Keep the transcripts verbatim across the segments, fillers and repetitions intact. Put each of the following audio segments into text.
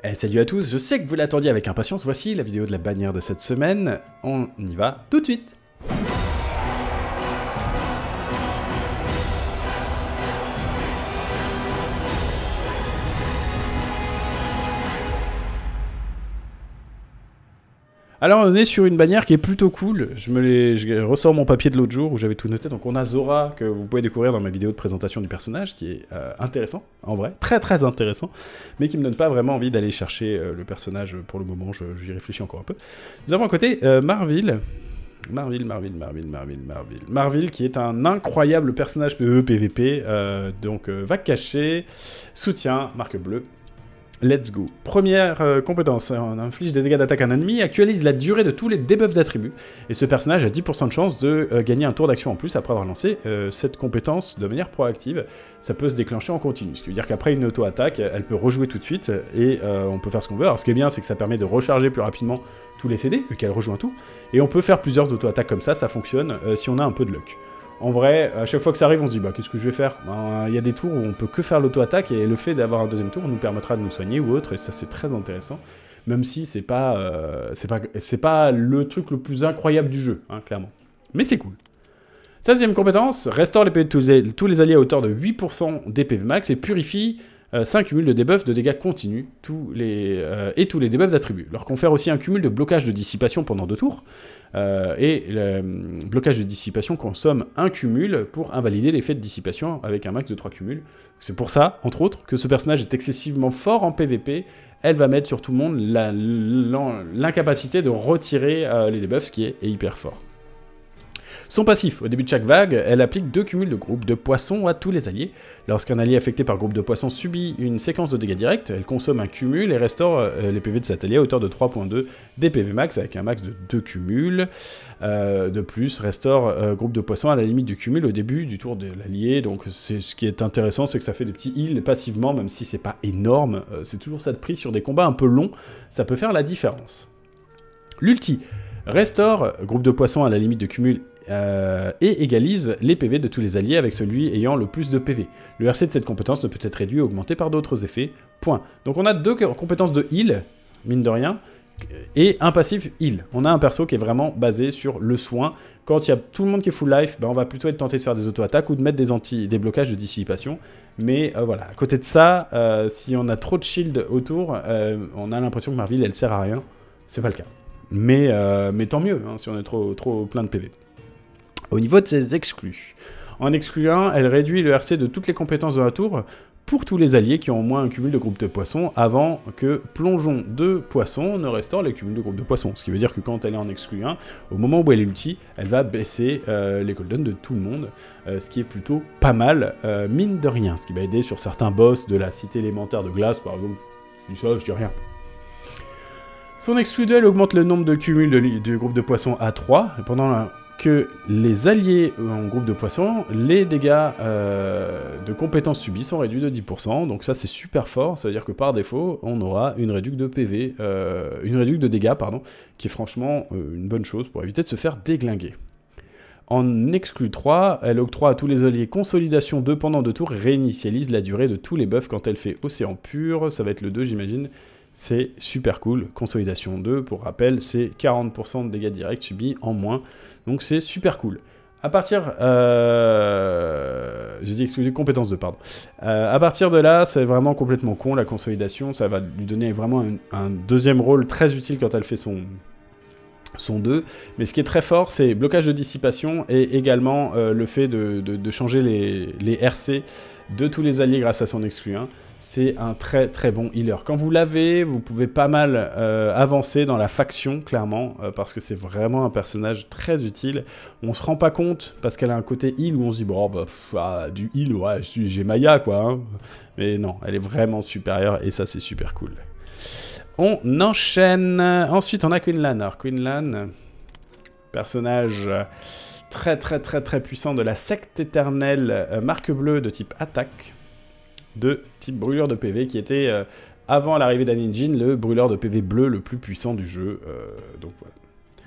Eh, salut à tous, je sais que vous l'attendiez avec impatience, voici la vidéo de la bannière de cette semaine, on y va tout de suite. Alors on est sur une bannière qui est plutôt cool, je, me les, je ressors mon papier de l'autre jour où j'avais tout noté, donc on a Zora que vous pouvez découvrir dans ma vidéo de présentation du personnage, qui est euh, intéressant, en vrai, très très intéressant, mais qui me donne pas vraiment envie d'aller chercher euh, le personnage pour le moment, j'y réfléchis encore un peu. Nous avons à côté euh, Marvil, Marvil, Marvil, Marvil, Marvil, Marvil, Marvil qui est un incroyable personnage P V E, P V P, euh, donc euh, vague cachée, soutien, marque bleue. Let's go. Première euh, compétence, on inflige des dégâts d'attaque à un ennemi, actualise la durée de tous les debuffs d'attributs, et ce personnage a dix pour cent de chance de euh, gagner un tour d'action en plus après avoir lancé euh, cette compétence de manière proactive. Ça peut se déclencher en continu, ce qui veut dire qu'après une auto-attaque, elle peut rejouer tout de suite, et euh, on peut faire ce qu'on veut. Alors ce qui est bien, c'est que ça permet de recharger plus rapidement tous les C D, vu qu'elle rejoue un tour, et on peut faire plusieurs auto-attaques comme ça, ça fonctionne euh, si on a un peu de luck. En vrai, à chaque fois que ça arrive, on se dit bah qu'est-ce que je vais faire? Ben, il y a des tours où on peut que faire l'auto-attaque et le fait d'avoir un deuxième tour nous permettra de nous soigner ou autre, et ça c'est très intéressant. Même si c'est pas, euh, c'est pas, c'est pas le truc le plus incroyable du jeu, hein, clairement. Mais c'est cool. seizième compétence, restaure les P V de tous les, tous les alliés à hauteur de huit pour cent des P V max et purifie euh, cinq cumuls de debuffs de dégâts continus tous les, euh, et tous les debuffs d'attributs. Leur confère aussi un cumul de blocage de dissipation pendant deux tours. Euh, et le blocage de dissipation consomme un cumul pour invalider l'effet de dissipation avec un max de trois cumuls. C'est pour ça, entre autres, que ce personnage est excessivement fort en P V P. Elle va mettre sur tout le monde l'incapacité de retirer euh, les debuffs, ce qui est, est hyper fort. Son passif, au début de chaque vague, elle applique deux cumuls de groupes de poissons à tous les alliés. Lorsqu'un allié affecté par groupe de poissons subit une séquence de dégâts directs, elle consomme un cumul et restaure euh, les P V de cet allié à hauteur de trois virgule deux des P V max avec un max de deux cumuls. Euh, de plus, restaure euh, groupe de poissons à la limite du cumul au début du tour de l'allié. Donc c'est ce qui est intéressant, c'est que ça fait des petits heals passivement, même si c'est pas énorme. Euh, c'est toujours ça de prix sur des combats un peu longs, ça peut faire la différence. L'ulti restaure groupe de poissons à la limite de cumul Euh, et égalise les P V de tous les alliés avec celui ayant le plus de P V. Le R C de cette compétence ne peut être réduit ou augmenté par d'autres effets. Point. Donc on a deux compétences de heal, mine de rien, et un passif heal. On a un perso qui est vraiment basé sur le soin. Quand il y a tout le monde qui est full life, ben on va plutôt être tenté de faire des auto-attaques ou de mettre des, anti des blocages de dissipation. Mais euh, voilà, à côté de ça, euh, si on a trop de shield autour, euh, on a l'impression que Marvil, elle sert à rien. C'est pas le cas. Mais, euh, mais tant mieux, hein, si on est trop, trop plein de P V. Au niveau de ses exclus, en excluant, elle réduit le R C de toutes les compétences de la tour pour tous les alliés qui ont au moins un cumul de groupe de poissons avant que plongeon de poissons ne restaure les cumuls de groupe de poissons. Ce qui veut dire que quand elle est en exclu un, au moment où elle est ulti, elle va baisser euh, les cooldowns de tout le monde, euh, ce qui est plutôt pas mal, euh, mine de rien. Ce qui va aider sur certains boss de la cité élémentaire de glace, par exemple. Je dis ça, je dis rien. Son exclu deux, elle augmente le nombre de cumuls de, du groupe de poissons à trois, et pendant la... que les alliés en groupe de poissons, les dégâts euh, de compétences subies sont réduits de dix pour cent, donc ça c'est super fort, ça veut dire que par défaut, on aura une réduction de P V, euh, une réduction de dégâts, pardon, qui est franchement euh, une bonne chose pour éviter de se faire déglinguer. En exclu trois, elle octroie à tous les alliés consolidation deux pendant deux tours et réinitialise la durée de tous les buffs quand elle fait océan pur, ça va être le deux j'imagine. C'est super cool, consolidation deux, pour rappel, c'est quarante pour cent de dégâts directs subis en moins, donc c'est super cool. À partir... Euh... J'ai dit excluder compétence deux, pardon. Euh, à partir de là, c'est vraiment complètement con, la consolidation, ça va lui donner vraiment un, un deuxième rôle très utile quand elle fait son... son deux, mais ce qui est très fort, c'est blocage de dissipation, et également euh, le fait de, de, de changer les, les R C de tous les alliés grâce à son exclu un. C'est un très très bon healer. Quand vous l'avez, vous pouvez pas mal euh, avancer dans la faction, clairement, euh, parce que c'est vraiment un personnage très utile. On se rend pas compte, parce qu'elle a un côté heal où on se dit, bon, bah, pff, ah, du heal, ouais, j'ai Maya, quoi. Hein. Mais non, elle est vraiment supérieure, et ça, c'est super cool. On enchaîne. Ensuite, on a Quinlan. Alors, Quinlan, personnage très très très très puissant de la secte éternelle, euh, marque bleue de type attaque, de type brûleur de P V, qui était, euh, avant l'arrivée d'Aninjin, le brûleur de P V bleu le plus puissant du jeu. Euh, donc voilà.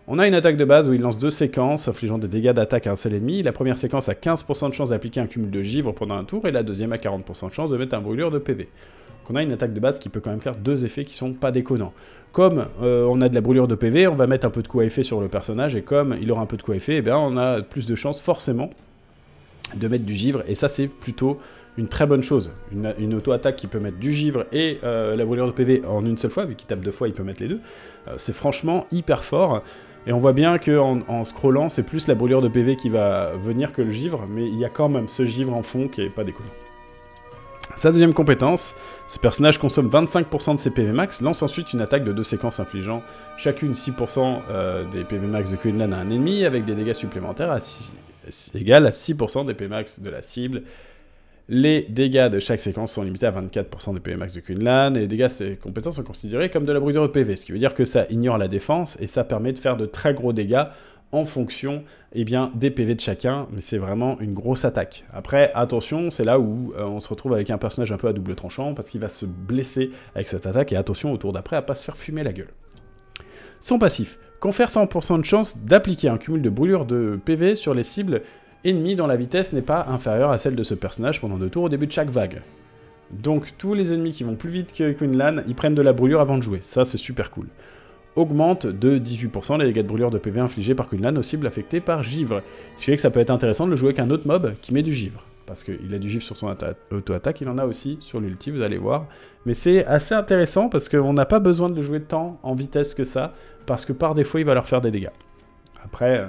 On a une attaque de base où il lance deux séquences, infligeant des dégâts d'attaque à un seul ennemi. La première séquence a quinze pour cent de chance d'appliquer un cumul de givre pendant un tour, et la deuxième a quarante pour cent de chance de mettre un brûlure de P V. Donc on a une attaque de base qui peut quand même faire deux effets qui sont pas déconnants. Comme euh, on a de la brûlure de P V, on va mettre un peu de coup à effet sur le personnage, et comme il aura un peu de coup à effet, eh bien on a plus de chances forcément de mettre du givre, et ça c'est plutôt une très bonne chose. Une, une auto-attaque qui peut mettre du givre et euh, la brûlure de P V en une seule fois, vu qu'il tape deux fois, il peut mettre les deux. Euh, c'est franchement hyper fort. Et on voit bien qu'en en scrollant, c'est plus la brûlure de P V qui va venir que le givre, mais il y a quand même ce givre en fond qui est pas déconnant. Sa deuxième compétence, ce personnage consomme vingt-cinq pour cent de ses P V max, lance ensuite une attaque de deux séquences infligeant chacune six pour cent euh, des P V max de Quinlan à un ennemi, avec des dégâts supplémentaires à six, égal à six pour cent des P V max de la cible. Les dégâts de chaque séquence sont limités à vingt-quatre pour cent des P V max de Quinlan, et les dégâts de ces compétences sont considérés comme de la brûlure de P V, ce qui veut dire que ça ignore la défense, et ça permet de faire de très gros dégâts en fonction eh bien, des P V de chacun, mais c'est vraiment une grosse attaque. Après, attention, c'est là où euh, on se retrouve avec un personnage un peu à double tranchant, parce qu'il va se blesser avec cette attaque, et attention au tour d'après à pas se faire fumer la gueule. Son passif confère cent pour cent de chance d'appliquer un cumul de brûlure de P V sur les cibles ennemies dont la vitesse n'est pas inférieure à celle de ce personnage pendant deux tours au début de chaque vague. Donc tous les ennemis qui vont plus vite que Quinlan, ils prennent de la brûlure avant de jouer, ça c'est super cool. Augmente de dix-huit pour cent les dégâts de brûlure de P V infligés par Quinlan aux cibles affectées par givre. Ce qui fait que ça peut être intéressant de le jouer avec un autre mob qui met du givre. Parce qu'il a du givre sur son auto-attaque, il en a aussi sur l'ulti, vous allez voir. Mais c'est assez intéressant parce qu'on n'a pas besoin de le jouer tant en vitesse que ça, parce que par défaut il va leur faire des dégâts. Après,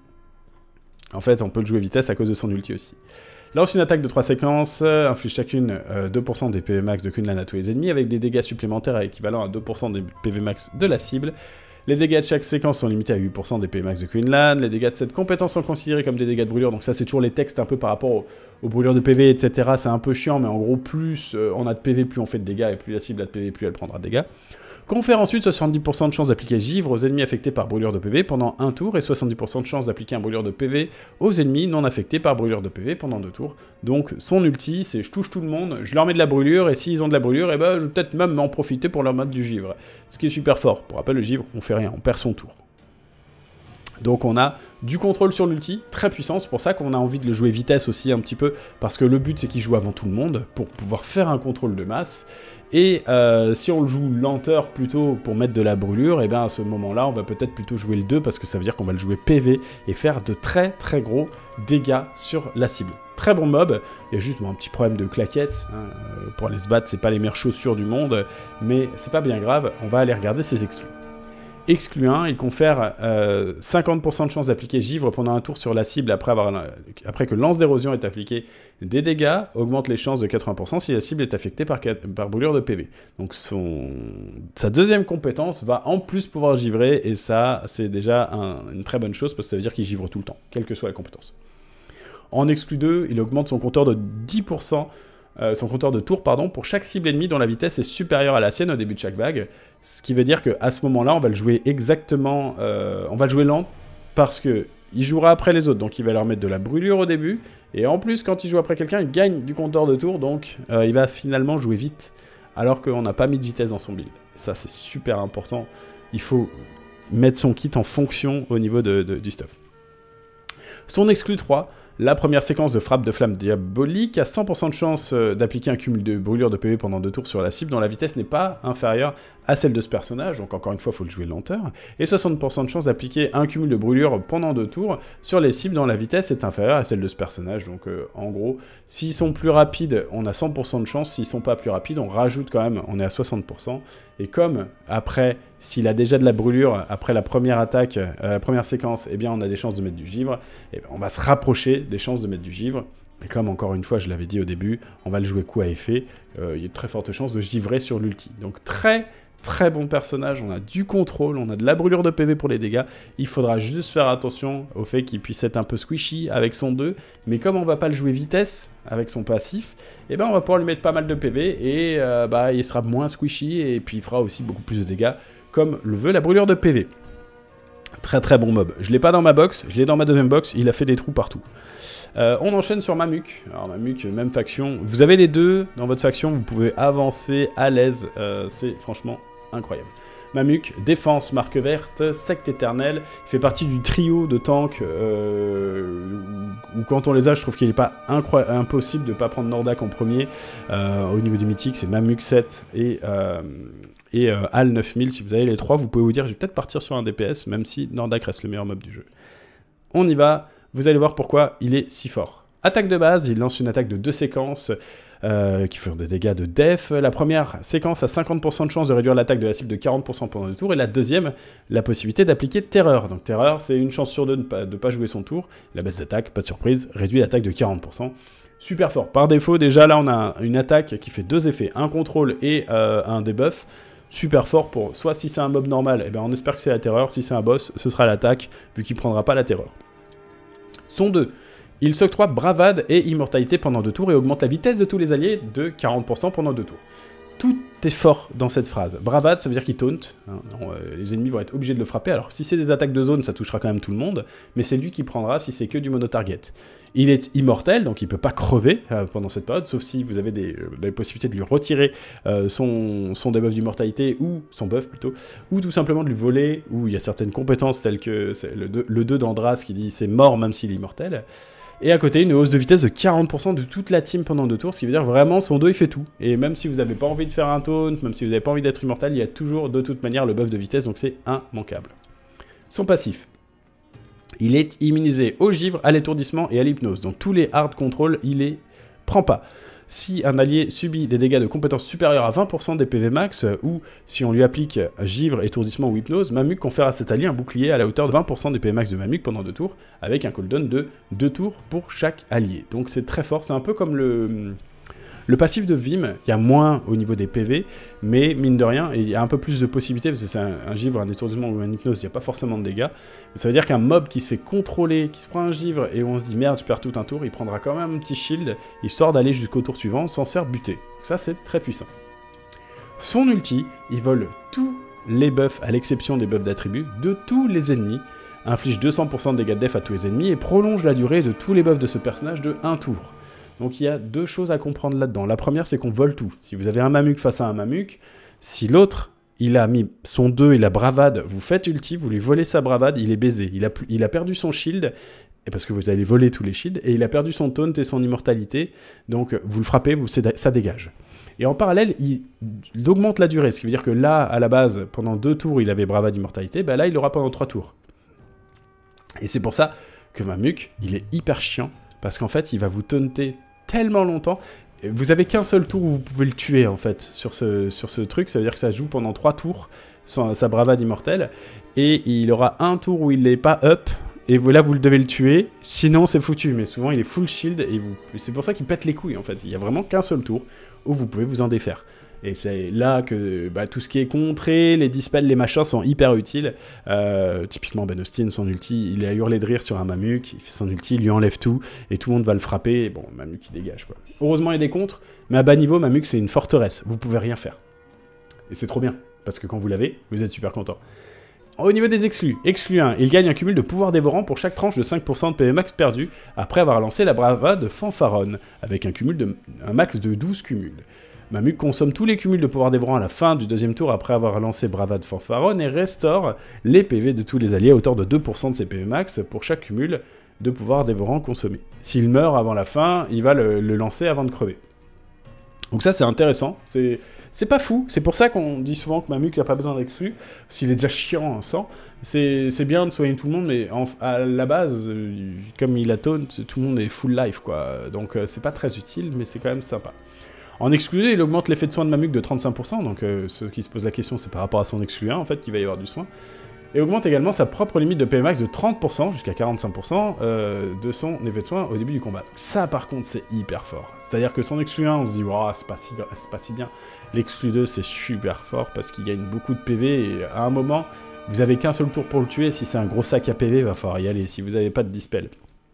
en fait on peut le jouer vitesse à cause de son ulti aussi. Lance une attaque de trois séquences, euh, inflige chacune euh, deux pour cent des P V max de Quinlan à tous les ennemis, avec des dégâts supplémentaires équivalents à deux pour cent des P V max de la cible. Les dégâts de chaque séquence sont limités à huit pour cent des P V max de Quinlan. Les dégâts de cette compétence sont considérés comme des dégâts de brûlure, donc ça c'est toujours les textes un peu par rapport aux, aux brûlures de P V, et cetera. C'est un peu chiant, mais en gros, plus euh, on a de P V, plus on fait de dégâts, et plus la cible a de P V, plus elle prendra de dégâts. Confère ensuite soixante-dix pour cent de chance d'appliquer givre aux ennemis affectés par brûlure de P V pendant un tour, et soixante-dix pour cent de chance d'appliquer un brûlure de P V aux ennemis non affectés par brûlure de P V pendant deux tours. Donc son ulti, c'est je touche tout le monde, je leur mets de la brûlure, et s'ils ont de la brûlure, et ben je vais peut-être même m'en profiter pour leur mettre du givre. Ce qui est super fort. Pour rappel, le givre, on fait rien, on perd son tour. Donc on a du contrôle sur l'ulti, très puissant, c'est pour ça qu'on a envie de le jouer vitesse aussi un petit peu, parce que le but c'est qu'il joue avant tout le monde, pour pouvoir faire un contrôle de masse, et euh, si on le joue lenteur plutôt pour mettre de la brûlure, et bien à ce moment-là on va peut-être plutôt jouer le deux, parce que ça veut dire qu'on va le jouer P V, et faire de très très gros dégâts sur la cible. Très bon mob, il y a juste bon, un petit problème de claquettes, hein. Pour aller se battre c'est pas les meilleures chaussures du monde, mais c'est pas bien grave, on va aller regarder ses exclus. Exclu un, il confère euh, cinquante pour cent de chance d'appliquer givre pendant un tour sur la cible après, avoir, après que lance d'érosion est appliqué des dégâts, augmente les chances de quatre-vingts pour cent si la cible est affectée par, par brûlure de P V. Donc son, sa deuxième compétence va en plus pouvoir givrer, et ça c'est déjà un, une très bonne chose, parce que ça veut dire qu'il givre tout le temps, quelle que soit la compétence. En exclu deux, il augmente son compteur de dix pour cent, euh, son compteur de tours pardon, pour chaque cible ennemie dont la vitesse est supérieure à la sienne au début de chaque vague. Ce qui veut dire qu'à ce moment-là, on va le jouer exactement... Euh, on va le jouer lent, parce que il jouera après les autres, donc il va leur mettre de la brûlure au début, et en plus, quand il joue après quelqu'un, il gagne du compteur de tours, donc euh, il va finalement jouer vite, alors qu'on n'a pas mis de vitesse dans son build. Ça, c'est super important. Il faut mettre son kit en fonction au niveau de, de, du stuff. Son exclu trois, la première séquence de frappe de flamme diabolique a cent pour cent de chance d'appliquer un cumul de brûlure de P V pendant deux tours sur la cible dont la vitesse n'est pas inférieure à celle de ce personnage, donc encore une fois, il faut le jouer lenteur, et soixante pour cent de chance d'appliquer un cumul de brûlure pendant deux tours sur les cibles dont la vitesse est inférieure à celle de ce personnage, donc euh, en gros, s'ils sont plus rapides, on a cent pour cent de chance, s'ils sont pas plus rapides, on rajoute quand même, on est à soixante pour cent, et comme après, s'il a déjà de la brûlure après la première attaque, euh, la première séquence, eh bien on a des chances de mettre du givre, et bien on va se rapprocher des chances de mettre du givre. Et comme encore une fois, je l'avais dit au début, on va le jouer coup à effet, euh, il y a de très fortes chances de givrer sur l'ulti. Donc très très bon personnage, on a du contrôle, on a de la brûlure de P V pour les dégâts, il faudra juste faire attention au fait qu'il puisse être un peu squishy avec son deux, mais comme on va pas le jouer vitesse avec son passif, et eh ben on va pouvoir lui mettre pas mal de P V, et euh, bah, il sera moins squishy, et puis il fera aussi beaucoup plus de dégâts, comme le veut la brûlure de P V. Très très bon mob. Je l'ai pas dans ma box, je l'ai dans ma deuxième box, il a fait des trous partout. Euh, on enchaîne sur Mamuk. Alors Mamuk, même faction. Vous avez les deux dans votre faction, vous pouvez avancer à l'aise. Euh, c'est franchement incroyable. Mamuk, défense, marque verte, secte éternelle, il fait partie du trio de tanks euh, où, où quand on les a, je trouve qu'il n'est pas impossible de ne pas prendre Nordak en premier. Euh, au niveau du mythique, c'est Mamuk sept et, euh, et euh, Al neuf mille. Si vous avez les trois, vous pouvez vous dire, je vais peut-être partir sur un D P S, même si Nordak reste le meilleur mob du jeu. On y va, vous allez voir pourquoi il est si fort. Attaque de base, il lance une attaque de deux séquences, Euh, qui font des dégâts de def. La première séquence a cinquante pour cent de chance de réduire l'attaque de la cible de quarante pour cent pendant le tour, et la deuxième, la possibilité d'appliquer Terreur. Donc Terreur, c'est une chance sur deux de ne pas, de pas jouer son tour. La baisse d'attaque, pas de surprise, réduit l'attaque de quarante pour cent. Super fort. Par défaut, déjà là, on a une attaque qui fait deux effets, un contrôle et euh, un debuff. Super fort pour, soit si c'est un mob normal, eh ben on espère que c'est la Terreur, si c'est un boss, ce sera l'attaque, vu qu'il prendra pas la Terreur. Son deux. Il s'octroie Bravade et Immortalité pendant deux tours et augmente la vitesse de tous les alliés de quarante pour cent pendant deux tours. Tout est fort dans cette phrase. Bravade, ça veut dire qu'il taunt. Hein, non, euh, les ennemis vont être obligés de le frapper. Alors si c'est des attaques de zone, ça touchera quand même tout le monde, mais c'est lui qui prendra si c'est que du mono-target. Il est immortel, donc il peut pas crever euh, pendant cette période, sauf si vous avez des, euh, des possibilités de lui retirer euh, son, son debuff d'immortalité, ou son buff plutôt, ou tout simplement de lui voler, ou il y a certaines compétences telles que le, le deux d'Andras qui dit c'est mort même s'il est immortel. Et à côté, une hausse de vitesse de quarante pour cent de toute la team pendant deux tours, ce qui veut dire vraiment son dos il fait tout. Et même si vous n'avez pas envie de faire un taunt, même si vous n'avez pas envie d'être immortel, il y a toujours de toute manière le buff de vitesse, donc c'est immanquable. Son passif. Il est immunisé au givre, à l'étourdissement et à l'hypnose. Donc tous les hard control, il les prend pas. Si un allié subit des dégâts de compétences supérieurs à vingt pour cent des P V max, euh, ou si on lui applique givre, étourdissement ou hypnose, Mamuk confère à cet allié un bouclier à la hauteur de vingt pour cent des P V max de Mamuk pendant deux tours, avec un cooldown de deux tours pour chaque allié. Donc c'est très fort, c'est un peu comme le... Le passif de Vim, il y a moins au niveau des P V, mais mine de rien, il y a un peu plus de possibilités, parce que c'est un, un givre, un étourdissement ou un hypnose, il n'y a pas forcément de dégâts. Ça veut dire qu'un mob qui se fait contrôler, qui se prend un givre, et où on se dit merde, je perds tout un tour, il prendra quand même un petit shield, histoire d'aller jusqu'au tour suivant sans se faire buter. Donc ça, c'est très puissant. Son ulti, il vole tous les buffs, à l'exception des buffs d'attributs, de tous les ennemis, inflige deux cents pour cent de dégâts de def à tous les ennemis, et prolonge la durée de tous les buffs de ce personnage de un tour. Donc il y a deux choses à comprendre là-dedans. La première, c'est qu'on vole tout. Si vous avez un Mamuk face à un Mamuk, si l'autre, il a mis son deux et la bravade, vous faites ulti, vous lui volez sa bravade, il est baisé. Il a, il a perdu son shield, et parce que vous allez voler tous les shields, et il a perdu son taunt et son immortalité, donc vous le frappez, vous, ça dégage. Et en parallèle, il, il augmente la durée, ce qui veut dire que là, à la base, pendant deux tours, il avait bravade immortalité, ben là, il l'aura pendant trois tours. Et c'est pour ça que Mamuk, il est hyper chiant, parce qu'en fait, il va vous taunter tellement longtemps, vous avez qu'un seul tour où vous pouvez le tuer en fait sur ce, sur ce truc, ça veut dire que ça joue pendant trois tours, sa, sa bravade immortelle, et il aura un tour où il n'est pas up, et là vous devez le tuer, sinon c'est foutu, mais souvent il est full shield, et c'est pour ça qu'il pète les couilles en fait, il n'y a vraiment qu'un seul tour où vous pouvez vous en défaire. Et c'est là que bah, tout ce qui est contré, les dispels, les machins sont hyper utiles. Euh, typiquement Ben Austin, son ulti, il a hurlé de rire sur un Mamuk, il fait son ulti, il lui enlève tout, et tout le monde va le frapper, et bon, Mamuk il dégage quoi. Heureusement il y a des contres, mais à bas niveau, Mamuk c'est une forteresse, vous pouvez rien faire. Et c'est trop bien, parce que quand vous l'avez, vous êtes super content. Au niveau des exclus, exclu un, il gagne un cumul de pouvoir dévorant pour chaque tranche de cinq pour cent de P V max perdu, après avoir lancé la bravade de Fanfaronne, avec un cumul de un max de douze cumuls. Mamuk consomme tous les cumuls de pouvoir dévorant à la fin du deuxième tour après avoir lancé Bravade Fanfaronne et restaure les P V de tous les alliés à hauteur de deux pour cent de ses P V max pour chaque cumul de pouvoir dévorant consommé. S'il meurt avant la fin, il va le, le lancer avant de crever. Donc ça c'est intéressant, c'est pas fou, c'est pour ça qu'on dit souvent que Mamuk n'a pas besoin d'exclus, s'il est déjà chiant en sang. C'est bien de soigner tout le monde, mais en, à la base, comme il a taunt, tout le monde est full life quoi, donc c'est pas très utile, mais c'est quand même sympa. En exclu, il augmente l'effet de soin de Mamuk de trente-cinq pour cent, donc euh, ceux qui se posent la question, c'est par rapport à son exclu un, en fait, qu'il va y avoir du soin. Et augmente également sa propre limite de P V max de trente pour cent jusqu'à quarante-cinq pour cent euh, de son effet de soin au début du combat. Donc ça, par contre, c'est hyper fort. C'est-à-dire que son exclu un, on se dit, wow, c'est pas, si, pas si bien. L'exclu deux, c'est super fort parce qu'il gagne beaucoup de P V, et à un moment, vous avez qu'un seul tour pour le tuer. Si c'est un gros sac à P V, il va falloir y aller, si vous n'avez pas de dispel.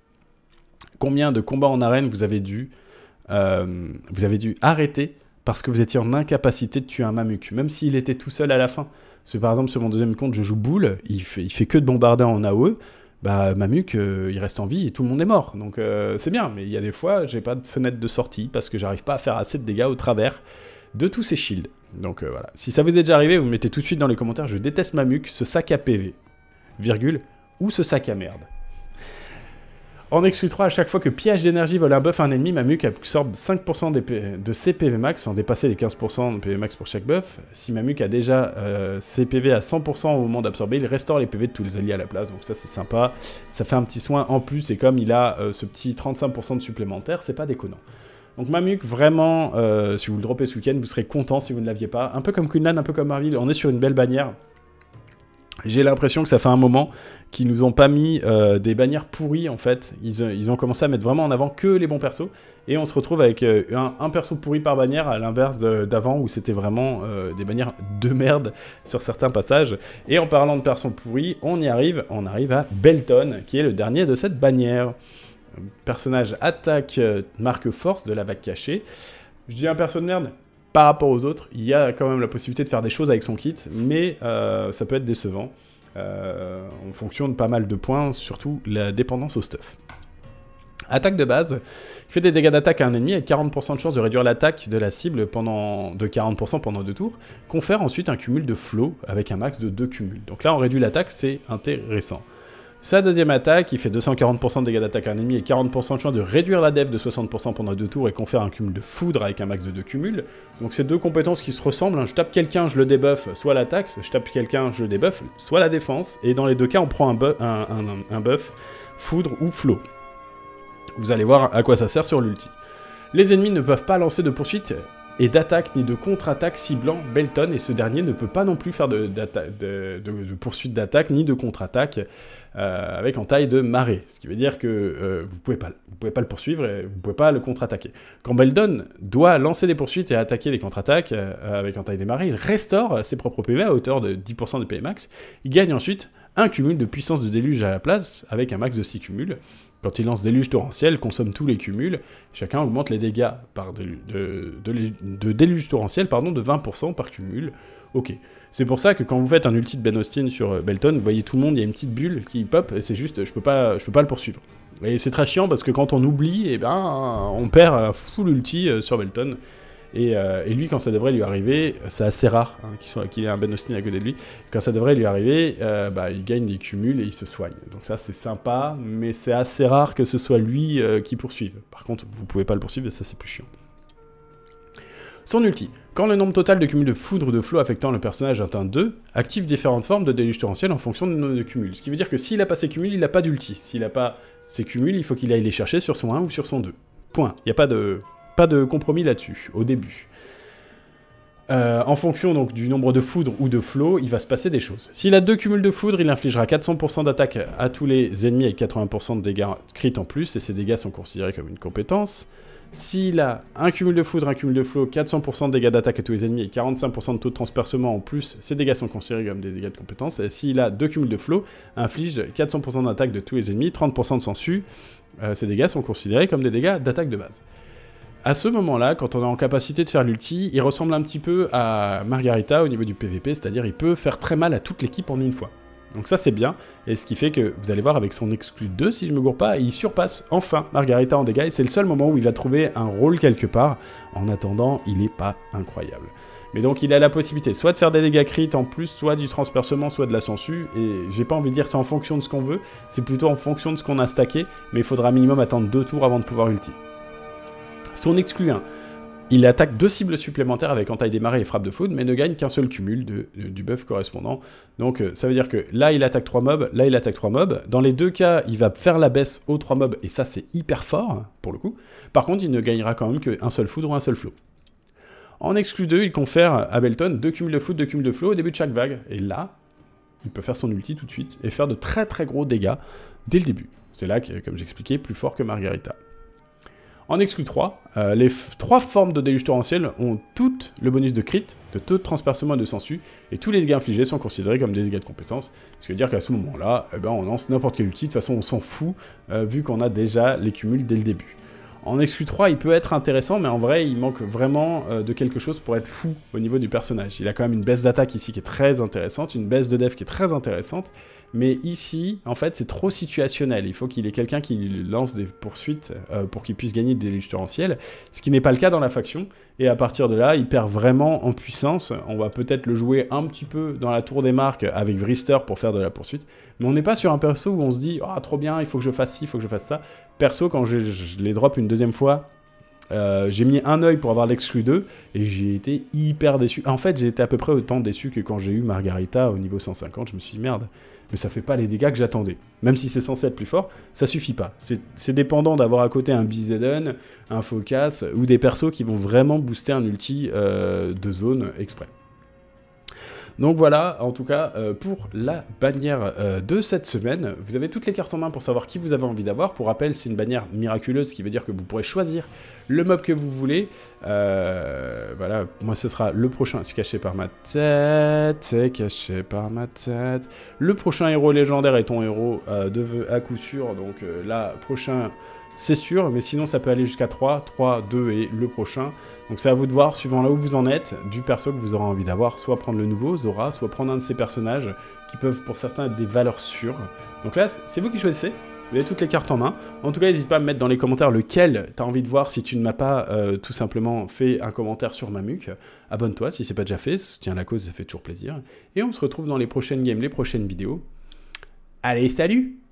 Combien de combats en arène vous avez dû... Euh, vous avez dû arrêter parce que vous étiez en incapacité de tuer un Mamuk, même s'il était tout seul à la fin. Parce que par exemple, sur mon deuxième compte, je joue boule, il fait, il fait que de bombarder en A O E, bah Mamuk, euh, il reste en vie et tout le monde est mort. Donc euh, c'est bien, mais il y a des fois, j'ai pas de fenêtre de sortie parce que j'arrive pas à faire assez de dégâts au travers de tous ces shields. Donc euh, voilà. Si ça vous est déjà arrivé, vous me mettez tout de suite dans les commentaires, je déteste Mamuc, ce sac à P V, virgule, ou ce sac à merde. En exclu trois, à chaque fois que piège d'énergie vole un buff à un ennemi, Mamuc absorbe cinq pour cent des P de ses P V max sans dépasser les quinze pour cent de P V max pour chaque buff. Si Mamuc a déjà euh, ses P V à cent pour cent au moment d'absorber, il restaure les P V de tous les alliés à la place. Donc ça c'est sympa, ça fait un petit soin en plus et comme il a euh, ce petit trente-cinq pour cent de supplémentaire, c'est pas déconnant. Donc Mamuc, vraiment, euh, si vous le droppez ce week-end, vous serez content si vous ne l'aviez pas. Un peu comme Kunlan, un peu comme Marvel, on est sur une belle bannière. J'ai l'impression que ça fait un moment qu'ils nous ont pas mis euh, des bannières pourries en fait. Ils, ils ont commencé à mettre vraiment en avant que les bons persos. Et on se retrouve avec euh, un, un perso pourri par bannière à l'inverse d'avant où c'était vraiment euh, des bannières de merde sur certains passages. Et en parlant de persos pourris, on y arrive, on arrive à Belton qui est le dernier de cette bannière. Personnage attaque euh, marque force de la vague cachée. Je dis un perso de merde par rapport aux autres, il y a quand même la possibilité de faire des choses avec son kit, mais euh, ça peut être décevant, euh, en fonction de pas mal de points, surtout la dépendance au stuff. Attaque de base, il fait des dégâts d'attaque à un ennemi avec quarante pour cent de chance de réduire l'attaque de la cible pendant de quarante pour cent pendant deux tours, confère ensuite un cumul de flow avec un max de deux cumuls. Donc là on réduit l'attaque, c'est intéressant. Sa deuxième attaque, il fait deux cent quarante pour cent de dégâts d'attaque à un ennemi et quarante pour cent de chance de réduire la def de soixante pour cent pendant deux tours et confère un cumul de foudre avec un max de deux cumuls. Donc c'est deux compétences qui se ressemblent, hein. Je tape quelqu'un, je le débuff, soit l'attaque, je tape quelqu'un, je le débuff, soit la défense, et dans les deux cas on prend un, bu un, un, un buff, foudre ou flow. Vous allez voir à quoi ça sert sur l'ulti. Les ennemis ne peuvent pas lancer de poursuite et d'attaque ni de contre-attaque ciblant Belton, et ce dernier ne peut pas non plus faire de, de, de, de poursuite d'attaque ni de contre-attaque euh, avec entaille de marée, ce qui veut dire que euh, vous pouvez pas, vous pouvez pas le poursuivre et vous pouvez pas le contre-attaquer. Quand Belton doit lancer des poursuites et attaquer les contre-attaques euh, avec entaille des marées, il restaure ses propres P V à hauteur de dix pour cent de P V max, il gagne ensuite un cumul de puissance de déluge à la place avec un max de six cumuls. Quand il lance déluge torrentiel, consomme tous les cumuls, chacun augmente les dégâts par de, de, de, de déluge torrentiel pardon, de vingt pour cent par cumul. Ok. C'est pour ça que quand vous faites un ulti de Ben Austin sur Belton, vous voyez tout le monde, il y a une petite bulle qui pop, et c'est juste, je peux pas, je peux pas le poursuivre. Et c'est très chiant parce que quand on oublie, eh ben, on perd un full ulti sur Belton. Et, euh, et lui, quand ça devrait lui arriver, c'est assez rare hein, qu'il qu'il ait un Ben Austin à côté de lui. Quand ça devrait lui arriver, euh, bah, il gagne des cumuls et il se soigne. Donc ça, c'est sympa, mais c'est assez rare que ce soit lui euh, qui poursuive. Par contre, vous pouvez pas le poursuivre et ça, c'est plus chiant. Son ulti. Quand le nombre total de cumuls de foudre ou de flow affectant le personnage atteint deux, active différentes formes de déluge torrentiel en fonction du nombre de cumuls. Ce qui veut dire que s'il n'a pas ses cumuls, il n'a pas d'ulti. S'il n'a pas ses cumuls, il faut qu'il aille les chercher sur son un ou sur son deux. Point. Il n'y a pas de... Pas de compromis là-dessus, au début. Euh, en fonction donc du nombre de foudre ou de flow, il va se passer des choses. S'il a deux cumuls de foudre, il infligera quatre cents pour cent d'attaque à tous les ennemis avec quatre-vingts pour cent de dégâts crit en plus, et ces dégâts sont considérés comme une compétence. S'il a un cumul de foudre, un cumul de flow, quatre cents pour cent de dégâts d'attaque à tous les ennemis et quarante-cinq pour cent de taux de transpercement en plus, ces dégâts sont considérés comme des dégâts de compétence. Et s'il a deux cumuls de flow, inflige quatre cents pour cent d'attaque de tous les ennemis, trente pour cent de sensu, euh, ces dégâts sont considérés comme des dégâts d'attaque de base. À ce moment-là, quand on est en capacité de faire l'ulti, il ressemble un petit peu à Margarita au niveau du P V P, c'est-à-dire il peut faire très mal à toute l'équipe en une fois. Donc ça c'est bien, et ce qui fait que, vous allez voir avec son exclu deux, si je me gourre pas, il surpasse enfin Margarita en dégâts, et c'est le seul moment où il va trouver un rôle quelque part. En attendant, il n'est pas incroyable. Mais donc il a la possibilité soit de faire des dégâts crit en plus, soit du transpercement, soit de la sensu, et j'ai pas envie de dire c'est en fonction de ce qu'on veut, c'est plutôt en fonction de ce qu'on a stacké, mais il faudra minimum attendre deux tours avant de pouvoir ulti. Son exclu un, il attaque deux cibles supplémentaires avec entaille des marées et frappe de foudre, mais ne gagne qu'un seul cumul de, de, du buff correspondant. Donc euh, ça veut dire que là il attaque trois mobs, là il attaque trois mobs. Dans les deux cas, il va faire la baisse aux trois mobs, et ça c'est hyper fort, pour le coup. Par contre, il ne gagnera quand même qu'un seul foudre ou un seul flow. En exclu deux, il confère à Belton deux cumuls de foudre, deux cumuls de flow au début de chaque vague. Et là, il peut faire son ulti tout de suite, et faire de très très gros dégâts dès le début. C'est là que, comme j'expliquais, plus fort que Margarita. En exclu trois, euh, les trois formes de déluge torrentiel ont toutes le bonus de crit, de taux de transpercement et de sensu, et tous les dégâts infligés sont considérés comme des dégâts de compétence, ce qui veut dire qu'à ce moment-là, eh ben, on lance n'importe quel ulti, de toute façon on s'en fout, euh, vu qu'on a déjà les cumuls dès le début. En exclu trois, il peut être intéressant, mais en vrai, il manque vraiment euh, de quelque chose pour être fou au niveau du personnage. Il a quand même une baisse d'attaque ici qui est très intéressante, une baisse de def qui est très intéressante, mais ici, en fait, c'est trop situationnel. Il faut qu'il ait quelqu'un qui lance des poursuites euh, pour qu'il puisse gagner des déluges torrentiels, ce qui n'est pas le cas dans la faction. et à partir de là, il perd vraiment en puissance. On va peut-être le jouer un petit peu dans la tour des marques avec Vrister pour faire de la poursuite, mais on n'est pas sur un perso où on se dit « Ah, oh, trop bien, il faut que je fasse ci, il faut que je fasse ça ». Perso, quand je, je les drop une deuxième fois, Euh, j'ai mis un œil pour avoir l'exclu deux et j'ai été hyper déçu. En fait, j'ai été à peu près autant déçu que quand j'ai eu Margarita au niveau cent cinquante. Je me suis dit merde, mais ça fait pas les dégâts que j'attendais. Même si c'est censé être plus fort, ça suffit pas. C'est dépendant d'avoir à côté un Bizeden, un Focus ou des persos qui vont vraiment booster un ulti euh, de zone exprès. Donc voilà, en tout cas, euh, pour la bannière euh, de cette semaine, vous avez toutes les cartes en main pour savoir qui vous avez envie d'avoir. Pour rappel, c'est une bannière miraculeuse, ce qui veut dire que vous pourrez choisir le mob que vous voulez. Euh, voilà, moi ce sera le prochain, c'est caché par ma tête, c'est caché par ma tête. Le prochain héros légendaire est ton héros euh, de vœux à coup sûr, donc euh, là, prochain... c'est sûr, mais sinon ça peut aller jusqu'à trois, trois, deux et le prochain. Donc c'est à vous de voir, suivant là où vous en êtes, du perso que vous aurez envie d'avoir, soit prendre le nouveau, Zora, soit prendre un de ces personnages qui peuvent pour certains être des valeurs sûres. Donc là, c'est vous qui choisissez, vous avez toutes les cartes en main. En tout cas, n'hésite pas à me mettre dans les commentaires lequel tu as envie de voir si tu ne m'as pas euh, tout simplement fait un commentaire sur Mamuc. Abonne-toi si c'est pas déjà fait, soutiens la cause, ça fait toujours plaisir. Et on se retrouve dans les prochaines games, les prochaines vidéos. Allez, salut!